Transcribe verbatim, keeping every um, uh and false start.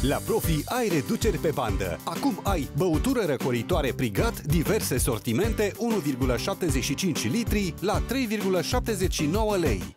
La Profi ai reduceri pe bandă. Acum ai băutură răcoritoare Prigat, diverse sortimente, unu virgulă șaptezeci și cinci litri la trei virgulă șaptezeci și nouă lei.